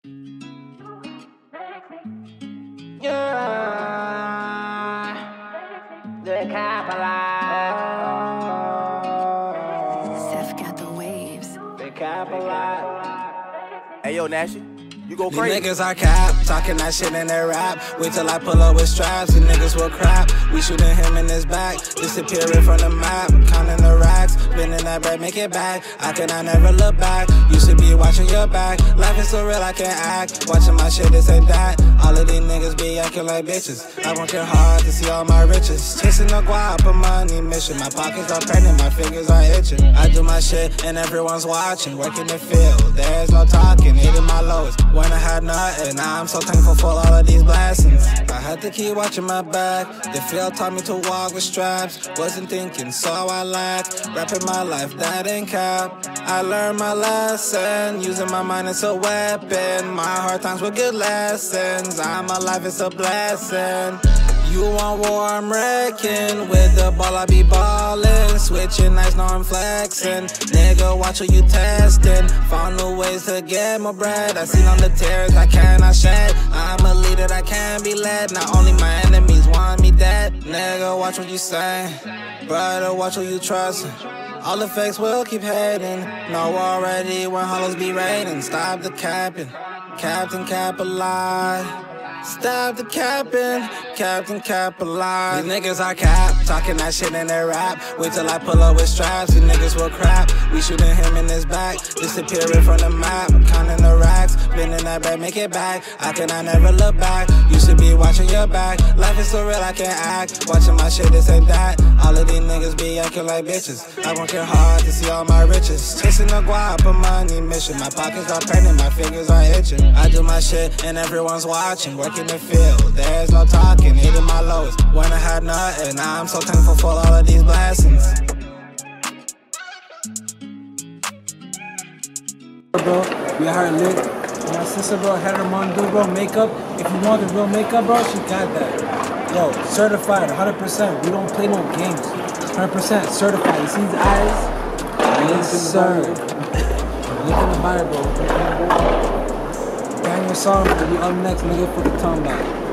The Seth got the waves. The Hey yo, Nashy, you go crazy. These niggas are cap, talking that shit in their rap. Wait till I pull up with straps, these niggas will crap. We shooting him in his back, disappearing from the map. Counting the racks, spinning that bread, make it back. I never look back, you should be watching your back. Life is so real, I can't act. Watching my shit, this ain't that. All of these niggas be acting like bitches. I working hard to see all my riches. Chasing the guap, a money mission. My pockets are pregnant, my fingers are itching. I do my shit and everyone's watching. Working the field, there's no talking. Hitting my lowest when I had nothing. Now I'm so thankful for all of these blessings. I had to keep watching my back. The field taught me to walk with straps. Wasn't thinking, so I lacked. Rapping my life, that ain't cap. I learned my lesson. Using my mind as a weapon. My hard times were good lessons. I'm alive, it's a blessing. You want war, I'm wrecking. With the ball, I be ballin'. Switching nights, now I'm flexing. Nigga, watch who you testing. Found new ways to get more bread. I seen on the tears I cannot shed. I'm a leader that can't be led. Not only my enemies want me dead. Nigga, watch what you say. Brother, watch who you trust. All the fakes will keep hating. Know already when hollows be raiding. Stop the capping. Captain Cap alive. Stop the capping, Captain Cap alive. These niggas are cap, talking that shit in their rap. Wait till I pull up with straps, these niggas will crap. We shooting him in his back, disappearing from the map. Counting the racks, spinning that bread, make it back. I never look back, you should be watching your back. Life is so real, I can't act. Watching my shit, this ain't that. All of these niggas be acting like bitches. I working hard to see all my riches. Chasing the guap, a money mission. My pockets are pregnant, my fingers are itching. I do my shit and everyone's watching. Working the field, there's no talking. Hitting my lowest when I had nothing. Now I'm so thankful for all of these blessings. Bro, we are lit. My sister, bro, had her mom do, bro, makeup. If you want the real makeup, bro, she got that. Yo, certified, 100%. We don't play no games. 100% certified. You see his eyes? Yes, sir. Link in the bio, bro. Bang your song, we up next, nigga, for the tongue back.